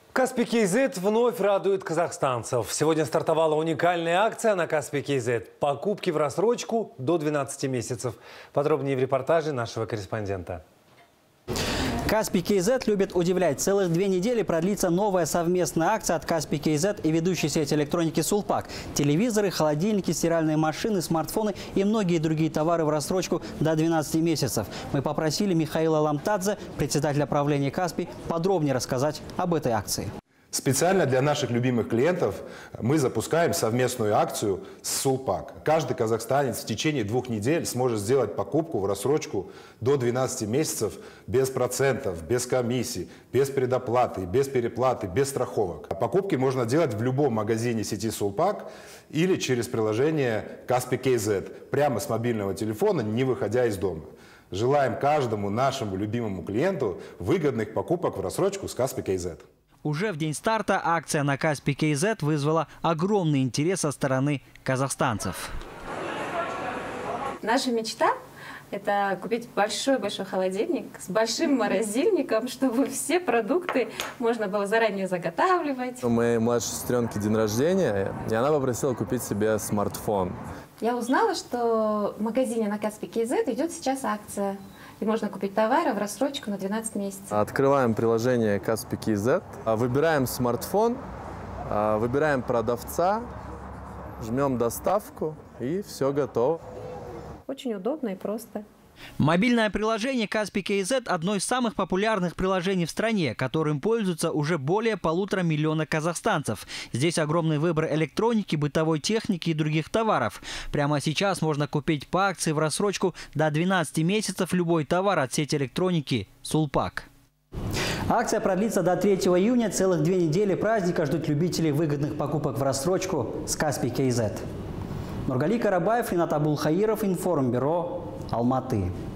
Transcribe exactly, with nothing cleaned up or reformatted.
Каспий кей зет вновь радует казахстанцев. Сегодня стартовала уникальная акция на Каспий кей зет. Покупки в рассрочку до двенадцати месяцев. Подробнее в репортаже нашего корреспондента. Каспий кей зет любит удивлять. Целых две недели продлится новая совместная акция от Каспий кей зет и ведущей сети электроники Сулпак. Телевизоры, холодильники, стиральные машины, смартфоны и многие другие товары в рассрочку до двенадцати месяцев. Мы попросили Михаила Ламтадзе, председателя правления Каспий, подробнее рассказать об этой акции. Специально для наших любимых клиентов мы запускаем совместную акцию с Сулпак. Каждый казахстанец в течение двух недель сможет сделать покупку в рассрочку до двенадцати месяцев без процентов, без комиссий, без предоплаты, без переплаты, без страховок. Покупки можно делать в любом магазине сети Сулпак или через приложение Каспий кей зет прямо с мобильного телефона, не выходя из дома. Желаем каждому нашему любимому клиенту выгодных покупок в рассрочку с Каспий кей зет. Уже в день старта акция на Каспий кей зет вызвала огромный интерес со стороны казахстанцев. Наша мечта – это купить большой-большой холодильник с большим морозильником, чтобы все продукты можно было заранее заготавливать. У моей младшей сестренки день рождения, и она попросила купить себе смартфон. Я узнала, что в магазине на Каспий кей зет идет сейчас акция. И можно купить товары в рассрочку на двенадцать месяцев. Открываем приложение Каспий кей зет, выбираем смартфон, выбираем продавца, жмем доставку и все готово. Очень удобно и просто. Мобильное приложение Каспий кей зет – одно из самых популярных приложений в стране, которым пользуются уже более полутора миллиона казахстанцев. Здесь огромный выбор электроники, бытовой техники и других товаров. Прямо сейчас можно купить по акции в рассрочку до двенадцати месяцев любой товар от сети электроники Сулпак. Акция продлится до третьего июня. Целых две недели праздника ждут любителей выгодных покупок в рассрочку с Каспий кей зет. Нургали Карабаев, Ринат Абулхаиров, Информбюро, Алматы.